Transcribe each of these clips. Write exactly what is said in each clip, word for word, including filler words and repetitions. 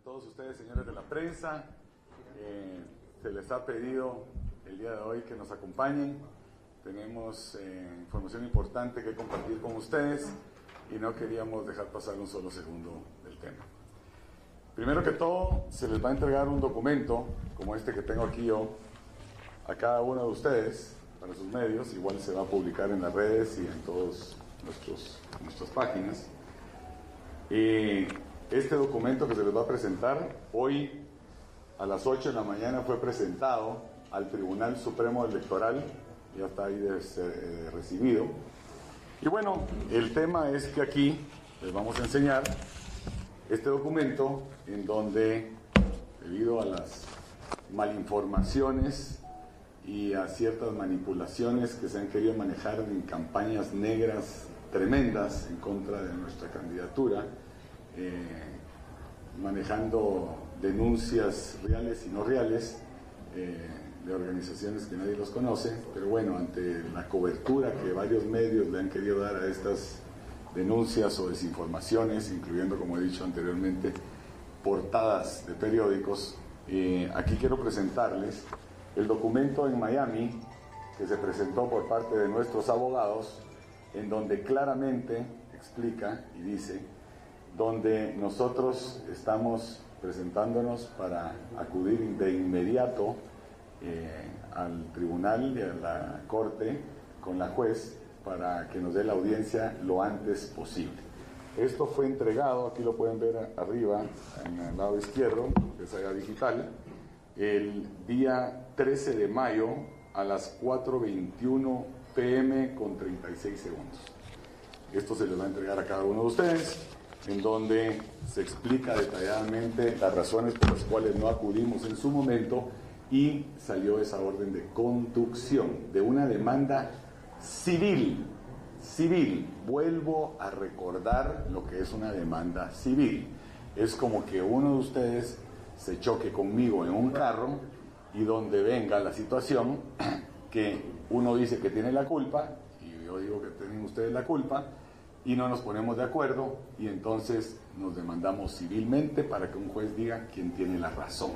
todos ustedes, señores de la prensa, eh, se les ha pedido el día de hoy que nos acompañen. Tenemos eh, información importante que compartir con ustedes y no queríamos dejar pasar un solo segundo del tema. Primero que todo, se les va a entregar un documento como este que tengo aquí yo a cada uno de ustedes para sus medios. Igual se va a publicar en las redes y en todas nuestras páginas. Y este documento que se les va a presentar hoy a las ocho de la mañana fue presentado al Tribunal Supremo Electoral, ya está ahí de ser, eh, recibido. Y bueno, el tema es que aquí les vamos a enseñar este documento en donde, debido a las malinformaciones y a ciertas manipulaciones que se han querido manejar en campañas negras tremendas en contra de nuestra candidatura, eh, manejando denuncias reales y no reales eh, de organizaciones que nadie los conoce, pero bueno, ante la cobertura que varios medios le han querido dar a estas denuncias o desinformaciones, incluyendo, como he dicho anteriormente, portadas de periódicos, eh, aquí quiero presentarles el documento en Miami que se presentó por parte de nuestros abogados, en donde claramente explica y dice donde nosotros estamos presentándonos para acudir de inmediato eh, al tribunal y a la corte con la juez para que nos dé la audiencia lo antes posible. Esto fue entregado, aquí lo pueden ver arriba en el lado izquierdo, que es allá digital, el día trece de mayo a las cuatro veintiuno pe eme con treinta y seis segundos. Esto se les va a entregar a cada uno de ustedes, en donde se explica detalladamente las razones por las cuales no acudimos en su momento y salió esa orden de conducción de una demanda civil. Civil, vuelvo a recordar lo que es una demanda civil. Es como que uno de ustedes se choque conmigo en un carro y donde venga la situación que uno dice que tiene la culpa y yo digo que tienen ustedes la culpa y no nos ponemos de acuerdo y entonces nos demandamos civilmente para que un juez diga quién tiene la razón.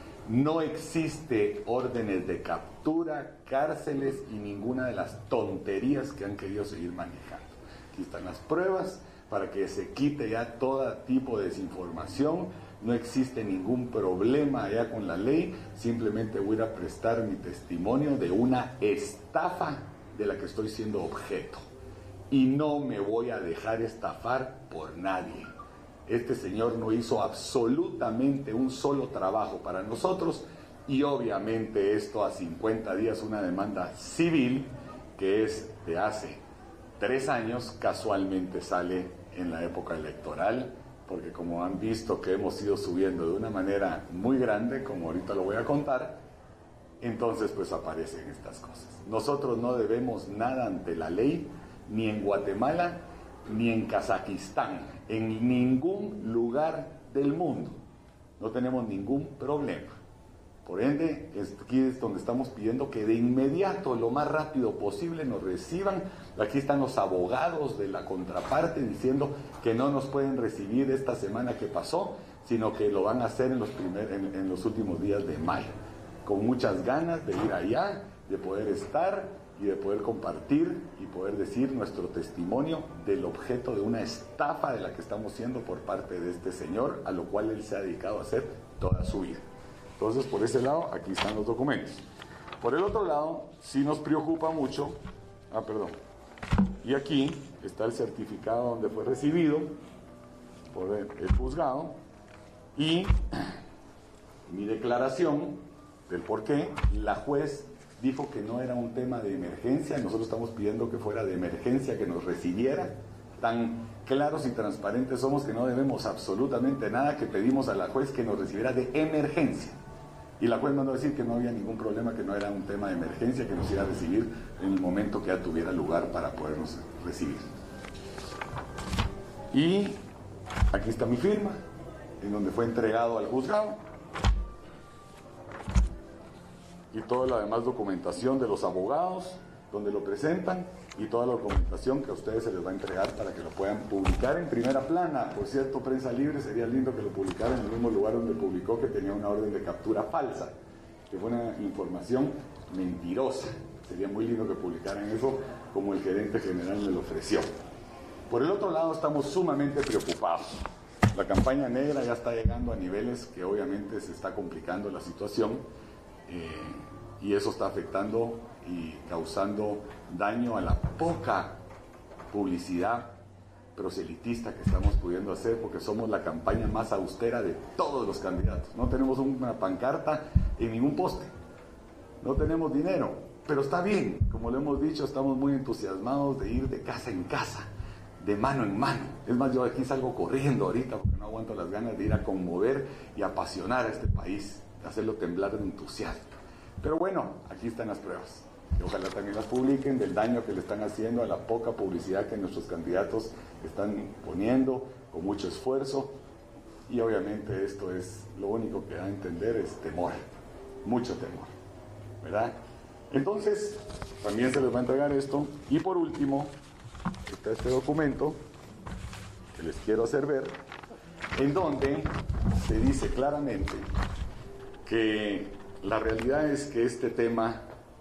No existe órdenes de captura, cárceles y ninguna de las tonterías que han querido seguir manejando. Aquí están las pruebas para que se quite ya todo tipo de desinformación. No existe ningún problema allá con la ley, simplemente voy a prestar mi testimonio de una estafa de la que estoy siendo objeto. Y no me voy a dejar estafar por nadie. Este señor no hizo absolutamente un solo trabajo para nosotros y obviamente esto a cincuenta días, una demanda civil que es de hace tres años, casualmente sale en la época electoral, porque como han visto que hemos ido subiendo de una manera muy grande, como ahorita lo voy a contar, entonces pues aparecen estas cosas. Nosotros no debemos nada ante la ley, ni en Guatemala, ni en Kazajistán, en ningún lugar del mundo. No tenemos ningún problema. Por ende, aquí es donde estamos pidiendo que de inmediato, lo más rápido posible, nos reciban. Aquí están los abogados de la contraparte diciendo que no nos pueden recibir esta semana que pasó, sino que lo van a hacer en los, primer, en, en los últimos días de mayo. Con muchas ganas de ir allá, de poder estar y de poder compartir y poder decir nuestro testimonio del objeto de una estafa de la que estamos siendo por parte de este señor, a lo cual él se ha dedicado a hacer toda su vida. Entonces, por ese lado, aquí están los documentos. Por el otro lado, sí nos preocupa mucho, ah, perdón, y aquí está el certificado donde fue recibido por el, el juzgado y mi declaración del por qué la juez dijo que no era un tema de emergencia. Nosotros estamos pidiendo que fuera de emergencia, que nos recibiera. Tan claros y transparentes somos que no debemos absolutamente nada, que pedimos a la juez que nos recibiera de emergencia. Y la juez mandó a decir que no había ningún problema, que no era un tema de emergencia, que nos iba a recibir en el momento que ya tuviera lugar para podernos recibir. Y aquí está mi firma, en donde fue entregado al juzgado. Y toda la demás documentación de los abogados donde lo presentan y toda la documentación que a ustedes se les va a entregar para que lo puedan publicar en primera plana. Por cierto, Prensa Libre, sería lindo que lo publicara en el mismo lugar donde publicó que tenía una orden de captura falsa, que fue una información mentirosa. Sería muy lindo que publicaran eso como el gerente general me lo ofreció. Por el otro lado, estamos sumamente preocupados. La campaña negra ya está llegando a niveles que obviamente se está complicando la situación eh, y eso está afectando y causando daño a la poca publicidad proselitista que estamos pudiendo hacer, porque somos la campaña más austera de todos los candidatos. No tenemos una pancarta en ningún poste, no tenemos dinero, pero está bien, como lo hemos dicho, estamos muy entusiasmados de ir de casa en casa, de mano en mano. Es más, yo aquí salgo corriendo ahorita porque no aguanto las ganas de ir a conmover y apasionar a este país, de hacerlo temblar de entusiasmo. Pero bueno, aquí están las pruebas. Y ojalá también las publiquen del daño que le están haciendo a la poca publicidad que nuestros candidatos están poniendo con mucho esfuerzo. Y obviamente esto es lo único que da a entender es temor, mucho temor, ¿verdad? Entonces, también se les va a entregar esto. Y por último, está este documento que les quiero hacer ver, en donde se dice claramente que la realidad es que este tema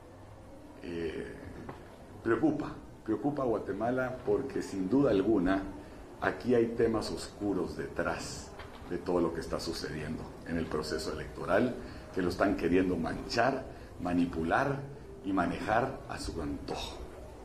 eh, preocupa, preocupa a Guatemala porque sin duda alguna aquí hay temas oscuros detrás de todo lo que está sucediendo en el proceso electoral, que lo están queriendo manchar, manipular y manejar a su antojo.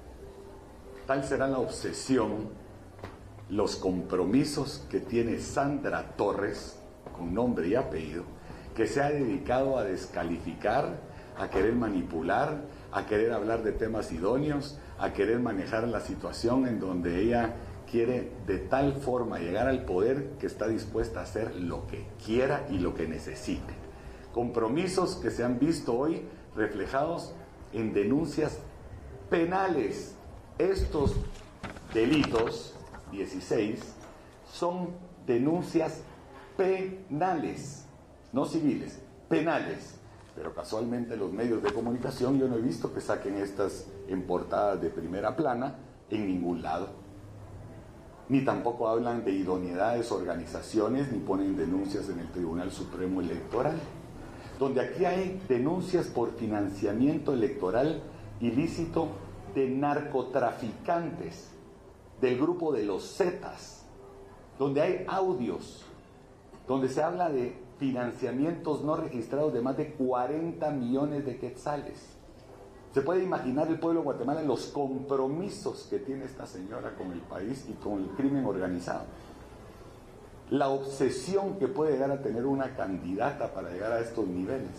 Tal será la obsesión, los compromisos que tiene Sandra Torres, con nombre y apellido, que se ha dedicado a descalificar, a querer manipular, a querer hablar de temas idóneos, a querer manejar la situación en donde ella quiere de tal forma llegar al poder que está dispuesta a hacer lo que quiera y lo que necesite. Compromisos que se han visto hoy reflejados en denuncias penales. Estos delitos, dieciséis, son denuncias penales, no civiles, penales. Pero casualmente los medios de comunicación yo no he visto que saquen estas en portadas de primera plana en ningún lado. Ni tampoco hablan de idoneidades organizaciones, ni ponen denuncias en el Tribunal Supremo Electoral, donde aquí hay denuncias por financiamiento electoral ilícito de narcotraficantes del grupo de los Zetas, donde hay audios, donde se habla de financiamientos no registrados de más de cuarenta millones de quetzales. Se puede imaginar el pueblo de Guatemala los compromisos que tiene esta señora con el país y con el crimen organizado. La obsesión que puede llegar a tener una candidata para llegar a estos niveles.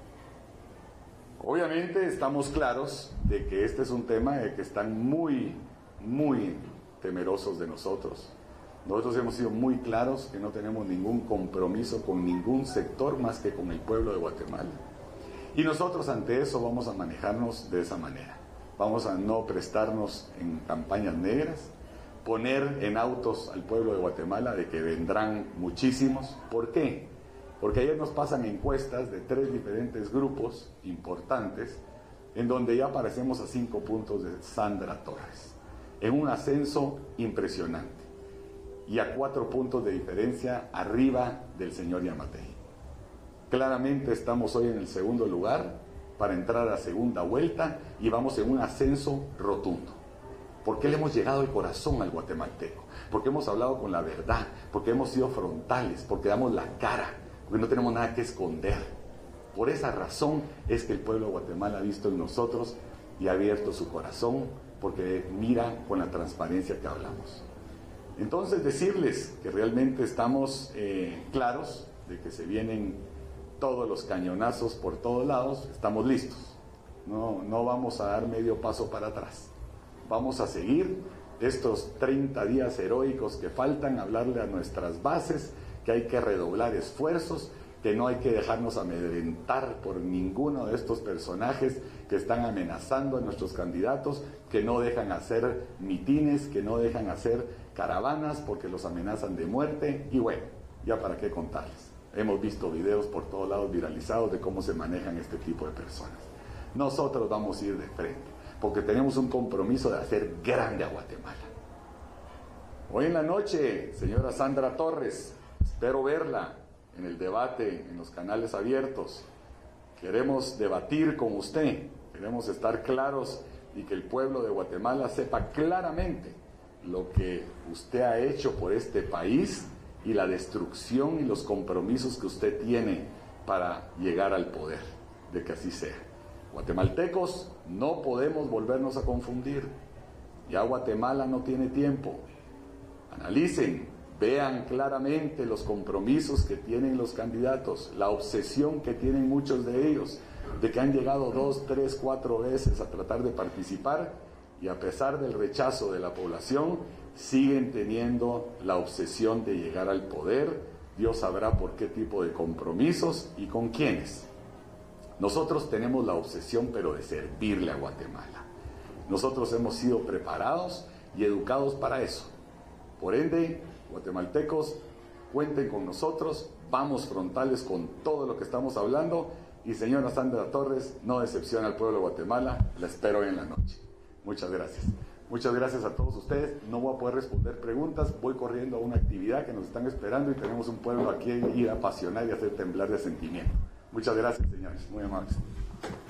Obviamente estamos claros de que este es un tema de que están muy, muy temerosos de nosotros. Nosotros hemos sido muy claros que no tenemos ningún compromiso con ningún sector más que con el pueblo de Guatemala. Y nosotros ante eso vamos a manejarnos de esa manera. Vamos a no prestarnos en campañas negras, poner en autos al pueblo de Guatemala de que vendrán muchísimos. ¿Por qué? Porque ayer nos pasan encuestas de tres diferentes grupos importantes en donde ya aparecemos a cinco puntos de Sandra Torres, en un ascenso impresionante, y a cuatro puntos de diferencia arriba del señor Yamatei. Claramente estamos hoy en el segundo lugar para entrar a segunda vuelta y vamos en un ascenso rotundo. Porque le hemos llegado al corazón al guatemalteco, porque hemos hablado con la verdad, porque hemos sido frontales, porque damos la cara, porque no tenemos nada que esconder. Por esa razón es que el pueblo de Guatemala ha visto en nosotros y ha abierto su corazón, porque mira con la transparencia que hablamos. Entonces decirles que realmente estamos eh, claros de que se vienen todos los cañonazos por todos lados, estamos listos. No, no vamos a dar medio paso para atrás. Vamos a seguir estos treinta días heroicos que faltan, hablarle a nuestras bases que hay que redoblar esfuerzos, que no hay que dejarnos amedrentar por ninguno de estos personajes que están amenazando a nuestros candidatos, que no dejan hacer mitines, que no dejan hacer caravanas porque los amenazan de muerte. Y bueno, ya para qué contarles. Hemos visto videos por todos lados viralizados de cómo se manejan este tipo de personas. Nosotros vamos a ir de frente. porque tenemos un compromiso de hacer grande a Guatemala. Hoy en la noche, señora Sandra Torres, espero verla en el debate en los canales abiertos. Queremos debatir con usted, queremos estar claros y que el pueblo de Guatemala sepa claramente lo que usted ha hecho por este país y la destrucción y los compromisos que usted tiene para llegar al poder, de que así sea. Guatemaltecos, no podemos volvernos a confundir. Ya Guatemala no tiene tiempo. Analicen, vean claramente los compromisos que tienen los candidatos, la obsesión que tienen muchos de ellos, de que han llegado dos, tres, cuatro veces a tratar de participar y a pesar del rechazo de la población, siguen teniendo la obsesión de llegar al poder. Dios sabrá por qué tipo de compromisos y con quiénes. Nosotros tenemos la obsesión, pero de servirle a Guatemala. Nosotros hemos sido preparados y educados para eso. Por ende, guatemaltecos, cuenten con nosotros, vamos frontales con todo lo que estamos hablando. Y señora Sandra Torres, no decepcione al pueblo de Guatemala, la espero hoy en la noche. Muchas gracias. Muchas gracias a todos ustedes. No voy a poder responder preguntas, voy corriendo a una actividad que nos están esperando y tenemos un pueblo aquí a ir a apasionar y a hacer temblar de sentimiento. Muchas gracias, señores, muy amables.